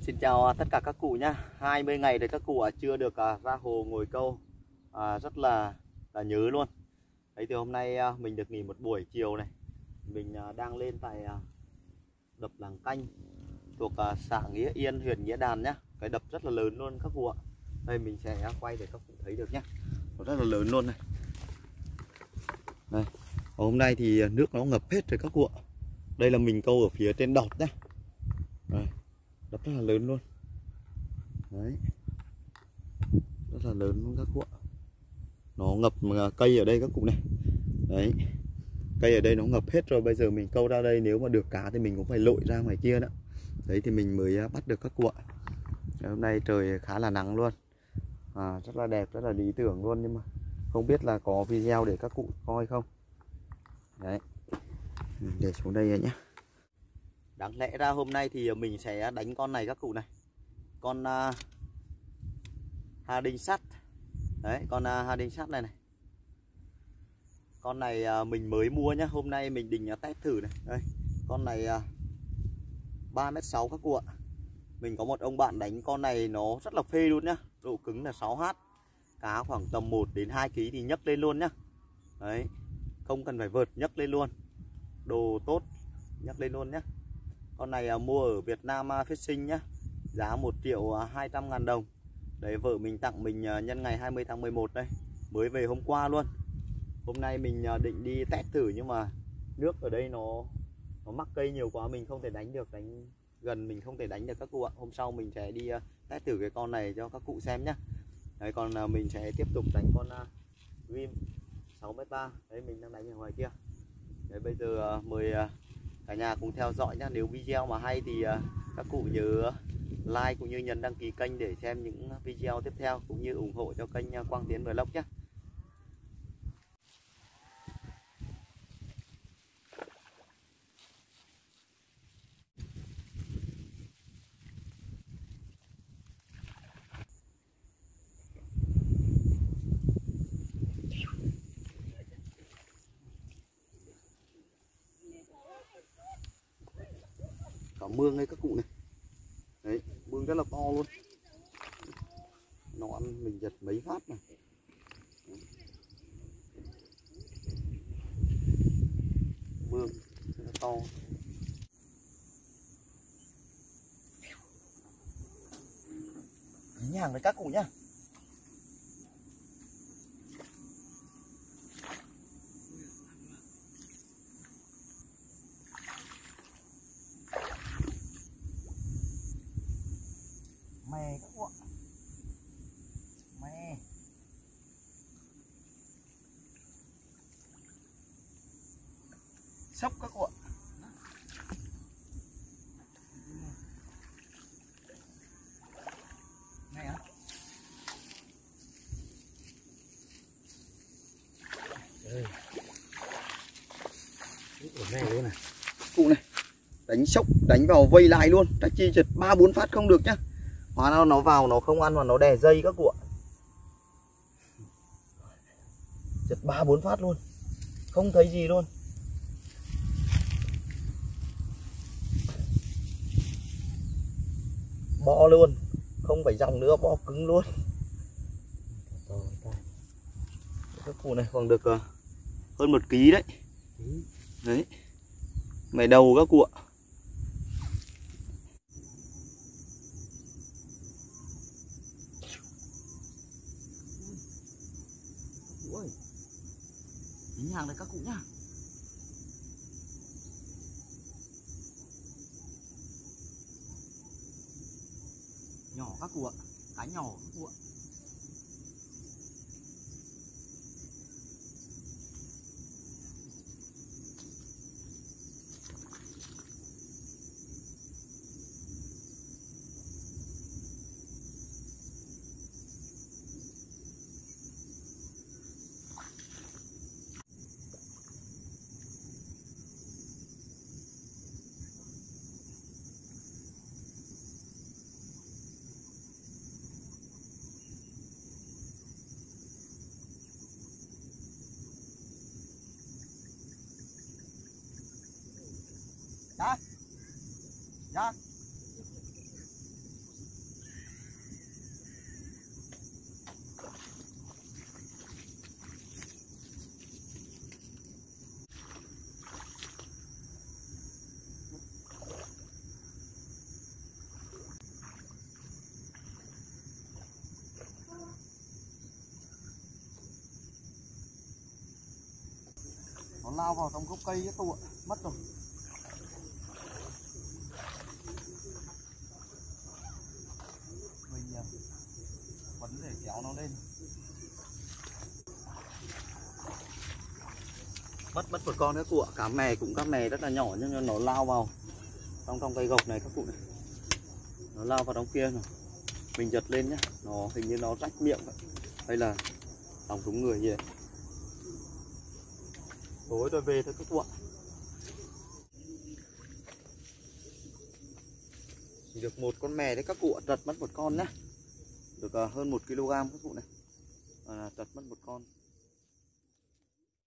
Xin chào tất cả các cụ nhá. 20 ngày rồi các cụ chưa được ra hồ ngồi câu, rất là nhớ luôn. Đấy thì hôm nay mình được nghỉ một buổi chiều này. Mình đang lên tại đập Làng Canh thuộc xã Nghĩa Yên, huyện Nghĩa Đàn nhá. Cái đập rất là lớn luôn các cụ ạ. Đây mình sẽ quay để các cụ thấy được nhá. Nó rất là lớn luôn này. Đây. Hôm nay thì nước nó ngập hết rồi các cụ ạ. Đây là mình câu ở phía trên đọt nhá. Đây. Đập rất là lớn luôn. Đấy, rất là lớn luôn các cụ ạ. Nó ngập cây ở đây các cụ này. Đấy, cây ở đây nó ngập hết rồi. Bây giờ mình câu ra đây, nếu mà được cá thì mình cũng phải lội ra ngoài kia đó. Đấy thì mình mới bắt được các cụ ạ. Hôm nay trời khá là nắng luôn, rất là đẹp, rất là lý tưởng luôn. Nhưng mà không biết là có video để các cụ coi không. Đấy, để xuống đây nhé. Đáng lẽ ra hôm nay thì mình sẽ đánh con này các cụ này. Con hà đinh sắt. Đấy, con hà đinh sắt này này. Con này mình mới mua nhá. Hôm nay mình định test thử này. Đây, con này 3,6 m các cụ ạ. Mình có một ông bạn đánh con này nó rất là phê luôn nhá. Độ cứng là 6H. Cá khoảng tầm 1 đến 2 kg thì nhấc lên luôn nhá. Đấy, không cần phải vợt, nhấc lên luôn. Đồ tốt, nhấc lên luôn nhá. Con này mua ở Việt Nam Fishing nhá. Giá 1.200.000 đồng. Đấy, vợ mình tặng mình nhân ngày 20 tháng 11 đây. Mới về hôm qua luôn. Hôm nay mình định đi test thử nhưng mà nước ở đây nó mắc cây nhiều quá, mình không thể đánh được, đánh gần mình không thể đánh được các cụ ạ. Hôm sau mình sẽ đi test thử cái con này cho các cụ xem nhá. Đấy, còn mình sẽ tiếp tục đánh con Rim 6,3 m. Đấy, mình đang đánh ở ngoài kia. Đấy, bây giờ mời cả nhà cùng theo dõi nhá. Nếu video mà hay thì các cụ nhớ like cũng như nhấn đăng ký kênh để xem những video tiếp theo, cũng như ủng hộ cho kênh Quang Tiến Vlog nhé. Có mương đây các cụ này. Đấy, mương rất là to luôn. Nó ăn mình giật mấy phát này. Mương rất là to. Đánh hàng với các cụ nhá. Mè các cụ ạ. Mè. Sốc các cụ ạ. Này á. Đây. Ở này luôn này. Cụ này. Đánh sốc, đánh vào vây lại luôn. Chắc chi chật 3-4 phát không được nhá. Hóa ra nó vào nó không ăn mà nó đè dây các cụ ạ. Chật 3-4 phát luôn. Không thấy gì luôn. Bo luôn. Không phải dòng nữa, bo cứng luôn. Các cụ này khoảng được hơn 1 kg đấy. Đấy. Mày đầu các cụ ạ. Ui. Dính hàng này các cụ nhá. Nhỏ các cụ ạ. Cá nhỏ các cụ ạ. Dạ. Dạ. Nó lao vào trong gốc cây cái tụ mất rồi. Mình vẫn để kéo nó lên. Mất một con nữa cụ ạ. Cá mè rất là nhỏ nhưng nó lao vào trong cây gộc này các cụ này. Nó lao vào trong kia rồi. Mình giật lên nhá. Nó hình như nó rách miệng vậy. Hay là đóng trúng người gì đấy. Tối rồi về thôi các cụ ạ. Chỉ được một con mè đấy các cụ ạ. Trật mất một con nhá. Được hơn 1 kg các cụ này. Trật mất một con.